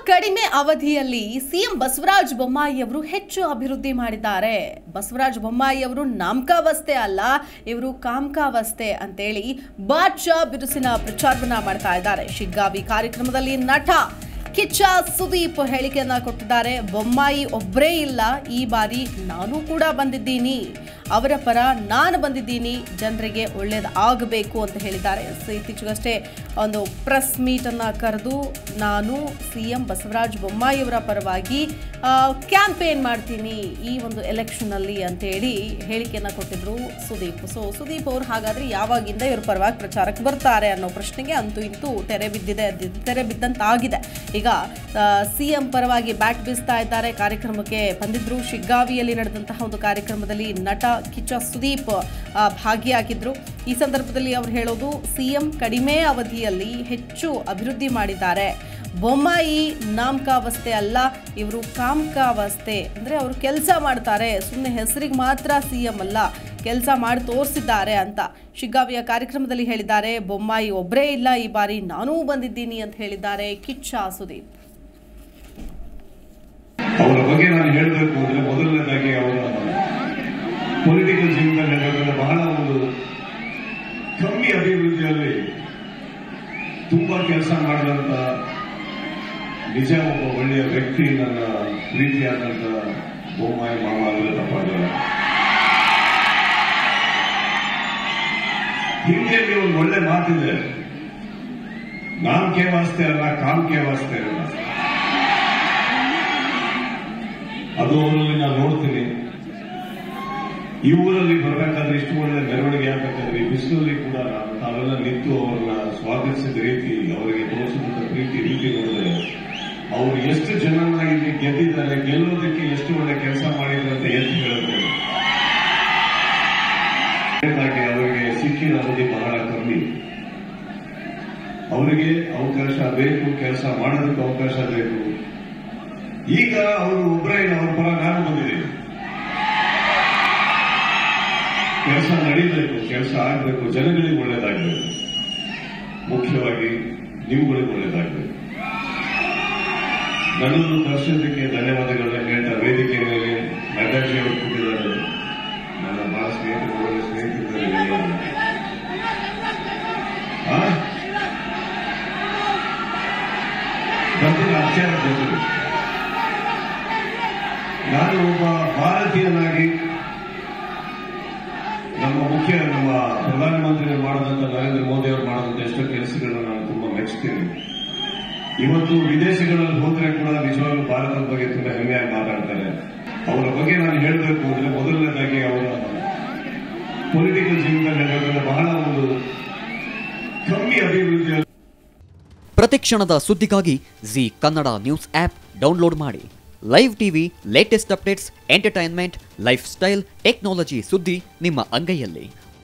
ಕಡಿಮೆ ಅವಧಿಯಲ್ಲಿ ಸಿಎಂ ಬಸವರಾಜ ಬೊಮ್ಮಾಯಿ ಅವರು ಹೆಚ್ಚು ಅಭಿವೃದ್ಧಿ ಮಾಡಿದ್ದಾರೆ. ಬಸವರಾಜ ಬೊಮ್ಮಾಯಿ ಅವರು ನಾಮಕಾವಸ್ಥೆ ಅಲ್ಲ, ಇವರು ಕಾಮಕಾವಸ್ಥೆ ಅಂತೇಳಿ ಬಾದ್ಶಾ ಬಿರುಸಿನ ಪ್ರಚಾರವನ್ನ ಮಾಡ್ತಾ ಇದ್ದಾರೆ. ಶಿಗ್ಗಾವಿ ಕಾರ್ಯಕ್ರಮದಲ್ಲಿ ನಟ ಕಿಚ್ಚ ಸುದೀಪ್ ಹೇಳಿಕೆಯನ್ನ ಕೊಟ್ಟಿದ್ದಾರೆ. ಬೊಮ್ಮಾಯಿ ಒಬ್ಬರೇ ಇಲ್ಲ, ಈ ಬಾರಿ ನಾನು ಕೂಡ ಬಂದಿದ್ದೀನಿ, ಅವರ ಪರ ನಾನು ಬಂದಿದ್ದೀನಿ, ಜನರಿಗೆ ಒಳ್ಳೇದಾಗಬೇಕು ಅಂತ ಹೇಳಿದ್ದಾರೆ. ಇತ್ತೀಚೆಗಷ್ಟೇ ಒಂದು ಪ್ರೆಸ್ ಮೀಟ್ ಅನ್ನ ಕರೆದು ನಾನು ಸಿಎಂ ಬಸವರಾಜ ಬೊಮ್ಮಾಯಿ ಅವರ ಪರವಾಗಿ ಕ್ಯಾಂಪೇನ್ ಮಾಡ್ತೀನಿ ಈ ಒಂದು ಎಲೆಕ್ಷನ್ ಅಲ್ಲಿ ಅಂತೇಳಿ ಹೇಳಿಕೆಯನ್ನ ಕೊಟ್ಟಿದ್ರು ಸುದೀಪ್. ಸುದೀಪ್ ಅವರು ಹಾಗಾದ್ರೆ ಯಾವಾಗಿಂದ ಇವ್ರ ಪರವಾಗಿ ಪ್ರಚಾರಕ್ಕೆ ಬರ್ತಾರೆ ಅನ್ನೋ ಪ್ರಶ್ನೆಗೆ ಅಂತೂ ಇಂತೂ ತೆರೆ ಬಿದ್ದಂತಾಗಿದೆ. ಈಗ ಸಿಎಂ ಪರವಾಗಿ ಬ್ಯಾಟ್ ಬೀಸ್ತಾ ಇದ್ದಾರೆ. ಕಾರ್ಯಕ್ರಮಕ್ಕೆ ಬಂದಿದ್ರು. ಶಿಗ್ಗಾವಿಯಲ್ಲಿ ನಡೆದಂತಹ ಒಂದು ಕಾರ್ಯಕ್ರಮದಲ್ಲಿ ನಟ ಕಿಚ್ಚ ಸುದೀಪ್ ಭಾಗಿಯಾಗಿದ್ರು. ಈ ಸಂದರ್ಭದಲ್ಲಿ ಅವರು ಹೇಳೋದು, ಸಿಎಂ ಕಡಿಮೆ ಅವಧಿಯಲ್ಲಿ ಹೆಚ್ಚು ಅಭಿವೃದ್ಧಿ ಮಾಡಿದ್ದಾರೆ. ಬೊಮ್ಮಾಯಿ ನಾಮಕಾವಸ್ಥೆ ಅಲ್ಲ, ಇವರು ಕಾಮಕಾವಸ್ಥೆ, ಅಂದರೆ ಅವರು ಕೆಲಸ ಮಾಡ್ತಾರೆ, ಸುಮ್ಮನೆ ಹೆಸರಿಗೆ ಮಾತ್ರ ಸಿಎಂ ಅಲ್ಲ, ಕೆಲಸ ಮಾಡಿ ತೋರಿಸಿದ್ದಾರೆ ಅಂತ ಶಿಗ್ಗಾವಿಯ ಕಾರ್ಯಕ್ರಮದಲ್ಲಿ ಹೇಳಿದ್ದಾರೆ. ಬೊಮ್ಮಾಯಿ ಒಬ್ಬರೇ ಇಲ್ಲ, ಈ ಬಾರಿ ನಾನೂ ಬಂದಿದ್ದೀನಿ ಅಂತ ಹೇಳಿದ್ದಾರೆ ಕಿಚ್ಚ ಸುದೀಪ್. ಅವರ ಬಗ್ಗೆ ನಾನು ಹೇಳಬೇಕು ಅಂದ್ರೆ ಮೊದಲನೇದಾಗಿ ಅವರ ಪೊಲಿಟಿಕಲ್ ಜೀವನದಲ್ಲಿ ಹೇಳಬೇಕಂದ್ರೆ ಬಹಳ ಒಂದು ಕಮ್ಮಿ ಅಭಿವೃದ್ಧಿಯಲ್ಲಿ ತುಂಬಾ ಕೆಲಸ ಮಾಡಿದಂತ ನಿಜ ಒಬ್ಬ ಒಳ್ಳೆಯ ವ್ಯಕ್ತಿ, ನನ್ನ ಪ್ರೀತಿಯಾದಂತ ಬೊಮ್ಮಾಯಿ ಮಾಮ ಅಂದರೆ ತಪ್ಪಾಗಲ್ಲ. ಹಿಂದಿಯಲ್ಲಿ ಒಂದು ಒಳ್ಳೆ ಮಾತಿದೆ, ನಾಮಕೆ ವಾಸ್ತೆ ಅಲ್ಲ ಕಾಮಕೆ ವಾಸ್ತೆ ಅಲ್ಲ. ಅದು ಅವರಲ್ಲಿ ನಾನು ನೋಡ್ತೀನಿ. ಈ ಊರಲ್ಲಿ ಬರಬೇಕಾದ್ರೆ ಇಷ್ಟು ಒಳ್ಳೆ ಮೆರವಣಿಗೆ ಆಗಬೇಕಾದ್ರೆ ಈ ಬಿಸಿಲಲ್ಲಿ ಕೂಡ ತಾವೆಲ್ಲ ನಿಂತು ಅವರನ್ನ ಸ್ವಾಗತಿಸಿದ ರೀತಿ, ಅವರಿಗೆ ತೋರಿಸಿದಂತ ಪ್ರೀತಿ ರೀತಿ ನೋಡಿದ್ರೆ ಅವರು ಎಷ್ಟು ಚೆನ್ನಾಗಿ ಗೆದ್ದಿದ್ದಾರೆ, ಗೆಲ್ಲೋದಕ್ಕೆ ಎಷ್ಟು ಒಳ್ಳೆ ಕೆಲಸ ಮಾಡಿದ್ದಾರೆ ಅಂತ ಎತ್ತಿ ಹೇಳಿದ್ರೆ ಅವರಿಗೆ ಸಿಕ್ಕಿದ ಅವಧಿ ಬಹಳ ಕಮ್ಮಿ. ಅವರಿಗೆ ಅವಕಾಶ ಬೇಕು, ಕೆಲಸ ಮಾಡೋದಕ್ಕೆ ಅವಕಾಶ ಬೇಕು. ಈಗ ಅವರು ಒಬ್ಬರೇ ಅವ್ರ ಪರ ನಾನು ಬಂದಿದ್ದೀನಿ. ಕೆಲಸ ನಡೀಬೇಕು, ಕೆಲಸ ಆಗಬೇಕು, ಜನಗಳಿಗೆ ಒಳ್ಳೇದಾಗಬೇಕು, ಮುಖ್ಯವಾಗಿ ನಿಮ್ಗಳಿಗೆ ಒಳ್ಳೇದಾಗಬೇಕು. ನನ್ನನ್ನು ಕರೆಸೋದಕ್ಕೆ ಧನ್ಯವಾದಗಳನ್ನ ಹೇಳ್ತಾ ವೇದಿಕೆ ಮೇಲೆ ನಡ್ಡಾಜಿ ಅವರು ಕೊಟ್ಟಿದ್ದಾರೆ. ನನ್ನ ಬಹಳ ಸ್ನೇಹಿತರು ಆಚಾರ ಗೊತ್ತಿದೆ. ನಾನು ಒಬ್ಬ ಭಾರತೀಯನಾಗಿ ನಮ್ಮ ಪ್ರಧಾನಮಂತ್ರಿಗಳು ಮಾಡಿದಂತ ನರೇಂದ್ರ ಮೋದಿ ಅವರು ಮಾಡಿದಂತ ಎಷ್ಟೋ ಕೆಲಸಗಳನ್ನ ನಾನು ತುಂಬಾ ಮೆಚ್ಚುತ್ತೇನೆ. ಇವತ್ತು ವಿದೇಶಗಳಲ್ಲಿ ಹೋದ್ರೆ ಕೂಡ ನಿಜವಾಗ್ಲೂ ಭಾರತದ ಬಗ್ಗೆ ತುಂಬಾ ಹೆಮ್ಮೆಯಾಗಿ ಮಾತಾಡ್ತಾರೆ. ಅವರ ಬಗ್ಗೆ ನಾನು ಹೇಳಬೇಕು ಅಂದ್ರೆ ಮೊದಲನೇದಾಗಿ ಅವರ ಪೊಲಿಟಿಕಲ್ ಜೀವನದಲ್ಲಿ ಹೇಳಬೇಕಂದ್ರೆ ಬಹಳ ಒಂದು ಕಮ್ಮಿ ಅಭಿವೃದ್ಧಿ. ಪ್ರತಿಕ್ಷಣದ ಸುದ್ದಿಗಾಗಿ Zee Kannada news app download ಮಾಡಿ. Live TV, latest updates, entertainment, lifestyle, technology ಸುದ್ದಿ ನಿಮ್ಮ ಅಂಗೈಯಲ್ಲಿ.